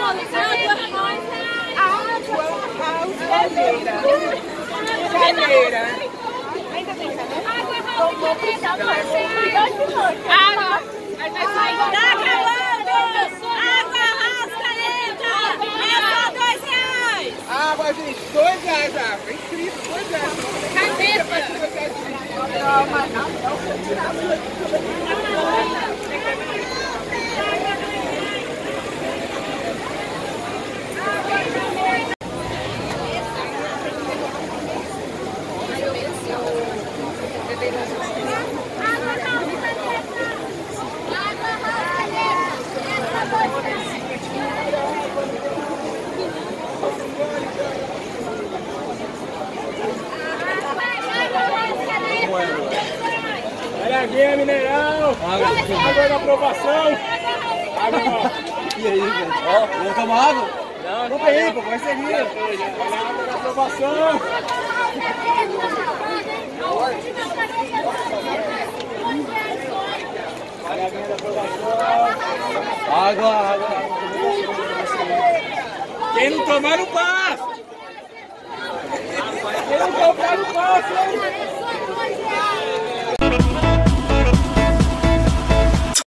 Janeira. Água. Tá acabando. Água rascalenta. É só R$2. Água, gente, R$2, água. É incrível, R$2. Caneta. Olha aqui, é mineral. Água da aprovação. Água. E aí, gente? Ó, vamos tomar água? Não tem, pô, vai seguir. Olha a água da aprovação. Olha a água da aprovação. Água. Quem não tomar, não passa. Quem não tomar, não passa.